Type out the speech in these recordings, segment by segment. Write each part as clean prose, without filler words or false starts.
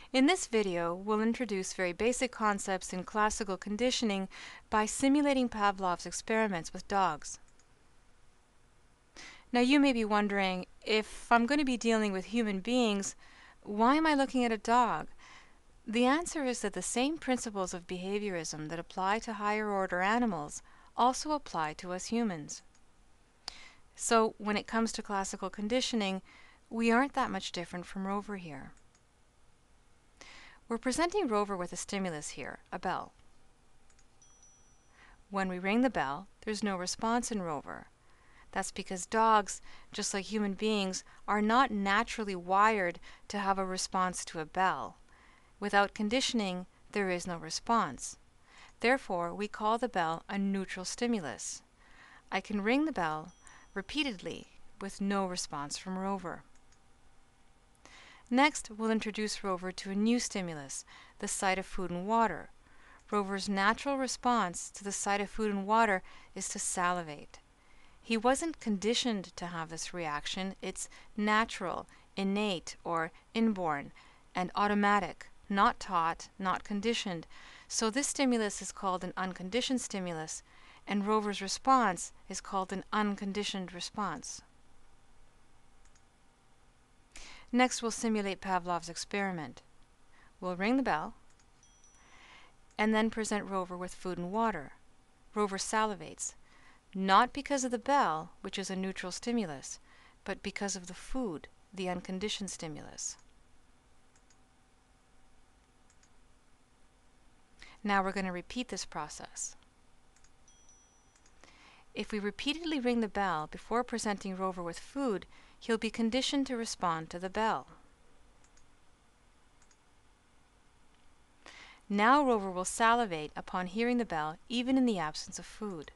In this video, we'll introduce very basic concepts in classical conditioning by simulating Pavlov's experiments with dogs. Now you may be wondering, if I'm going to be dealing with human beings, why am I looking at a dog? The answer is that the same principles of behaviorism that apply to higher order animals also apply to us humans. So when it comes to classical conditioning, we aren't that much different from Rover here. We're presenting Rover with a stimulus here, a bell. When we ring the bell, there's no response in Rover. That's because dogs, just like human beings, are not naturally wired to have a response to a bell. Without conditioning, there is no response. Therefore, we call the bell a neutral stimulus. I can ring the bell repeatedly with no response from Rover. Next, we'll introduce Rover to a new stimulus, the sight of food and water. Rover's natural response to the sight of food and water is to salivate. He wasn't conditioned to have this reaction. It's natural, innate, or inborn, and automatic, not taught, not conditioned. So this stimulus is called an unconditioned stimulus, and Rover's response is called an unconditioned response. Next, we'll simulate Pavlov's experiment. We'll ring the bell and then present Rover with food and water. Rover salivates, not because of the bell, which is a neutral stimulus, but because of the food, the unconditioned stimulus. Now we're going to repeat this process. If we repeatedly ring the bell before presenting Rover with food, he'll be conditioned to respond to the bell. Now Rover will salivate upon hearing the bell, even in the absence of food.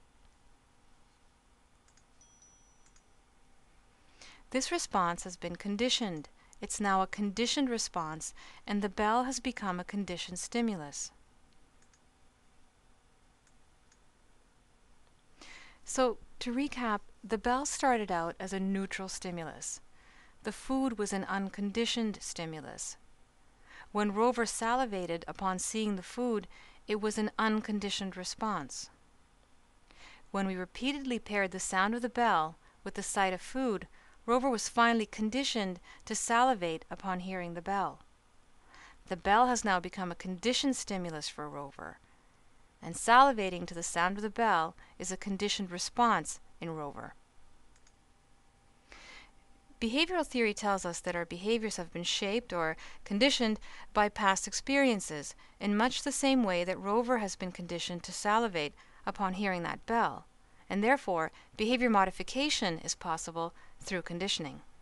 This response has been conditioned. It's now a conditioned response, and the bell has become a conditioned stimulus. So, to recap, the bell started out as a neutral stimulus. The food was an unconditioned stimulus. When Rover salivated upon seeing the food, it was an unconditioned response. When we repeatedly paired the sound of the bell with the sight of food, Rover was finally conditioned to salivate upon hearing the bell. The bell has now become a conditioned stimulus for Rover, and salivating to the sound of the bell is a conditioned response in Rover. Behavioral theory tells us that our behaviors have been shaped or conditioned by past experiences in much the same way that Rover has been conditioned to salivate upon hearing that bell, and therefore behavior modification is possible through conditioning.